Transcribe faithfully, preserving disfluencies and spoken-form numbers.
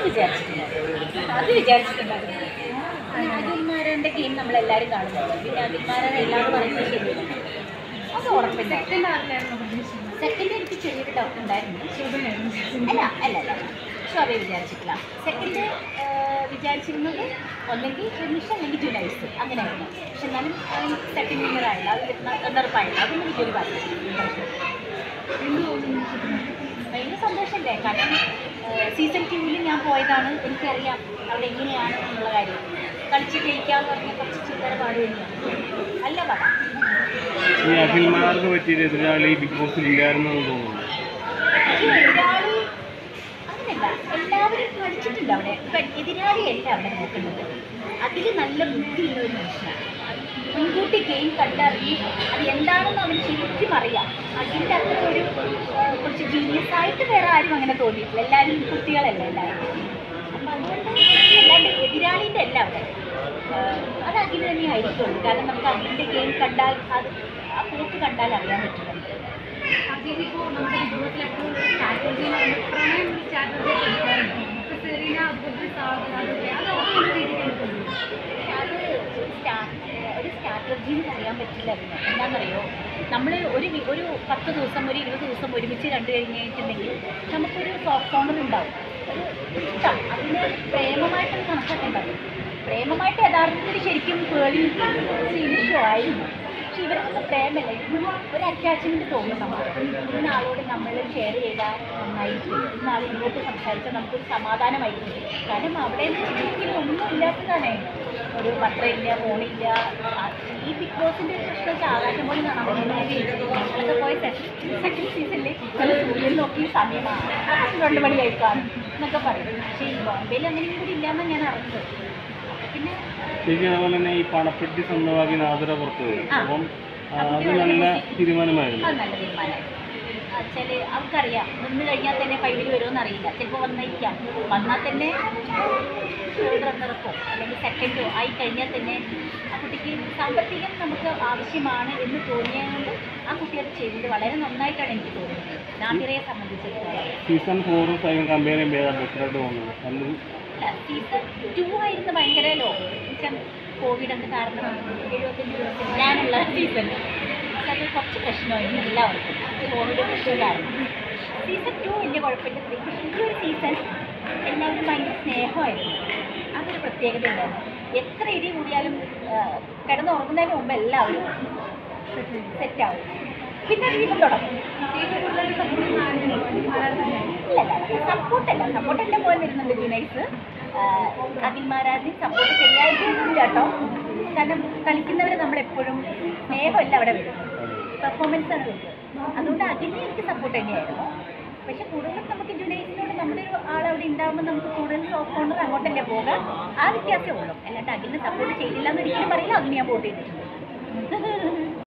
വിചാരിച്ചിട്ടില്ല, അത് വിചാരിച്ചിട്ടുണ്ടായിരുന്നു. അഖിൽമാരാൻ്റെ ഗെയിം നമ്മളെല്ലാവരും കാണുന്നുണ്ട്. പിന്നെ അഖിൽമാരാൻ എല്ലാവരും പറയുന്നത് ശരിയല്ല, അത് ഉറപ്പില്ല. സെക്കൻഡ് എനിക്ക് ചെറിയൊരു ഡൗട്ട് ഉണ്ടായിരുന്നു. അല്ല അല്ല അല്ല ശോഭയെ വിചാരിച്ചിട്ടില്ല. സെക്കൻഡ് വിചാരിച്ചിരുന്നത് ഒന്നെങ്കിൽ റിനിഷ അല്ലെങ്കിൽ ജുനൈസ് അങ്ങനെയായിരുന്നു. പക്ഷെ എന്നാലും സെക്കൻഡ് വിന്നർ ആയില്ല, അത് റണ്ണറപ്പായില്ല. അതൊന്നും എനിക്കൊരു കാര്യം ഭയങ്കര സന്തോഷമല്ലേ. കാരണം സീസൺ ടൂവിൽ ഞാൻ പോയതാണ്, എനിക്കറിയാം അവിടെ എങ്ങനെയാണ് എന്നുള്ള കാര്യം. കളിച്ച് ജയിക്കാന്ന് പറഞ്ഞാൽ കുറച്ച് ചില്ലറ പാട് തന്നെയാണ്, നല്ല പാടാ. അഖിൽമാർക്ക് പറ്റിയ എതിരാളി ബിഗ് ബോസിൽ ഇല്ലായിരുന്നു തോന്നുന്നു. എതിരാളി അങ്ങനെയല്ല, എല്ലാവരും കളിച്ചിട്ടുണ്ട് അവിടെ. ഇപ്പം എതിരാളിയല്ല അവിടെ നോക്കുന്നത്, അതിൽ നല്ല ബുദ്ധിയുള്ള ഒരു മനുഷ്യനാണ്. മുൻകൂട്ടി ഗെയിം കണ്ടറിഞ്ഞ് അത് എന്താണെന്ന് അവന് ശരിക്കും അറിയാം. അതിൻ്റെ അത്ര ഒരു കുറച്ച് ജീനിയസ് ആയിട്ട് വേറെ ആരും അങ്ങനെ തോന്നിയിട്ടില്ല. എല്ലാവരും കുട്ടികളല്ല എല്ലാവരും. അപ്പം അതുകൊണ്ട് അല്ലാണ്ട് എതിരാളിൻ്റെ അല്ല അവിടെ, അത് അഖിൽ തന്നെ ആയിരിക്കുള്ളൂ. കാരണം നമുക്ക് അഖിലിൻ്റെ ഗെയിം കണ്ടാൽ അത് ആ പോക്ക് കണ്ടാൽ അറിയാൻ പറ്റില്ല. അതിലിപ്പോൾ നമ്മുടെ ജീവിതത്തിലെപ്പോഴും സ്ട്രാറ്റജി പ്രണയം ഒരു സ്ട്രാറ്റജി എടുക്കാറുണ്ട്. ഇപ്പോൾ സെറീന അതുപോലെ സാധനം അത് അത് ഒരു സ്ട്രാറ്റജി എന്ന് പറയാൻ പറ്റില്ല. അതിന് എന്താണെന്നറിയോ, നമ്മൾ ഒരു ഒരു പത്ത് ദിവസം ഒരു ഇരുപത് ദിവസം ഒരുമിച്ച് കണ്ടു കഴിഞ്ഞിട്ടുണ്ടെങ്കിൽ നമുക്കൊരു സോഫ്റ്റ് കോർണർ ഉണ്ടാവും, ഒരു ഇഷ്ടം. അതിന് പ്രേമമായിട്ടൊരു കണക്കാക്കുണ്ടാവും. പ്രേമമായിട്ട് യഥാർത്ഥത്തിൽ ശരിക്കും പേളി സീനിഷോ ആയിരുന്നു. പക്ഷെ ഇവരൊന്നും പ്രേമല്ല, ഇന്നും ഒരു അറ്റാച്ച്മെൻറ്റ് തോന്നും നമുക്ക്. ഇന്ന ആളോട് നമ്മൾ ഷെയർ ചെയ്താൽ നന്നായിരിക്കും, ഇന്ന ആൾ ഇങ്ങോട്ട് സംസാരിച്ചാൽ നമുക്കൊരു സമാധാനമായിരിക്കും. കാരണം അവിടെ ജീവിതത്തിൽ ഒന്നും ഇല്ലാത്തതാണ്, ഒരു പത്രമില്ല, ഫോണില്ല. ഈ ബിഗ് ബോസിൻ്റെ പ്രശ്നമൊക്കെ ആകാശം പോലെ കാണാൻ പറ്റുന്നത്. ഞങ്ങളൊക്കെ പോയ സെക്കൻഡ് സീസണിൽ നല്ല സൂര്യൻ നോക്കി സമയമാണ് രണ്ട് മണി കഴിക്കാം എന്നൊക്കെ പറയും. പക്ഷേ ഈ ബോംബെയിൽ അങ്ങനെയും കൂടി ഇല്ലാന്നാണ് ഞാൻ അറിഞ്ഞത്. പിന്നെ ശരിക്കും അതുപോലെ തന്നെ ഈ പണപ്പെട്ടി സ്വന്തമാക്കി നാദര പുറത്ത് വരും. അപ്പം അത് നല്ല തീരുമാനമായിരുന്നു. അത് നല്ല തീരുമാനമായിരുന്നു. വെച്ചാൽ അവർക്കറിയാം നിന്ന് കഴിഞ്ഞാൽ തന്നെ ഫൈവിൽ വരുമെന്ന് അറിയില്ല. ചിലപ്പോൾ വന്നിരിക്കാം, വന്നാൽ തന്നെ റണ്ണറപ്പോ അല്ലെങ്കിൽ സെക്കൻഡോ ആയി കഴിഞ്ഞാൽ തന്നെ ആ കുട്ടിക്ക് സാമ്പത്തികം നമുക്ക് ആവശ്യമാണ് എന്ന് തോന്നിയതുകൊണ്ട് ആ കുട്ടി അത് ചെയ്തത് വളരെ നന്നായിട്ടാണ് എനിക്ക് തോന്നുന്നത്. നാദിറയെ സംബന്ധിച്ചിടത്തോളം സീസൺ ഫോറും ഫൈവും കമ്പയർ ചെയ്യുമ്പോൾ ബെറ്ററായിട്ട് തോന്നുന്നത്. നല്ലൊരു സീസൺ ടു ആയിരുന്നു ഭയങ്കര ലോ. വെച്ചാൽ കോവിഡൊക്കെ കാരണം എഴുപത്തഞ്ച് ദിവസം ഞാനുള്ള സീസൺ അത് കുറച്ച് പ്രശ്നമായിരുന്നു എല്ലാവർക്കും, കോവിഡ് പ്രശ്നം കാരണം. സീസൺ ടു വലിയ കുഴപ്പമില്ല. പക്ഷേ ഈ ഒരു സീസൺ എല്ലാവരും ഭയങ്കര സ്നേഹമായിരുന്നു, അതൊരു പ്രത്യേകത ഉണ്ടായിരുന്നു. എത്ര ഇടി കൂടിയാലും കിടന്നുറങ്ങുന്നതിന് മുമ്പ് എല്ലാവരും സെറ്റാവും. പിന്നെ വീണ്ടും തുടങ്ങും. സപ്പോർട്ടല്ല, സപ്പോർട്ടെല്ലാം പോയി വരുന്നുണ്ട് ജുനൈസ്. അഖിൽമാരാജ് സപ്പോർട്ട് ചെയ്യാതില്ല കേട്ടോ. കാരണം കളിക്കുന്നവർ നമ്മളെപ്പോഴും സ്നേഹമല്ല അവിടെ വരും, പെർഫോമൻസാണ് വരുന്നത്. അതുകൊണ്ട് അതിനെ എനിക്ക് സപ്പോർട്ട് തന്നെയായിരുന്നു. പക്ഷെ കൂടുതലും നമുക്ക് ജുനൈസിനോട് നമ്മുടെ ഒരു ആളവിടെ ഉണ്ടാകുമ്പോൾ നമുക്ക് കൂടുതൽ സോഫ്റ്റ് കോർണർ അങ്ങോട്ടല്ലേ പോകാം, ആ വ്യത്യാസമേ ഉള്ളൂ. അല്ലാണ്ട് അഖിലിനെ സപ്പോർട്ട് ചെയ്തില്ല എന്ന് ഒരിക്കലും പറയില്ല. അതിന് ഞാൻ വോട്ട് ചെയ്തിട്ടുണ്ട്.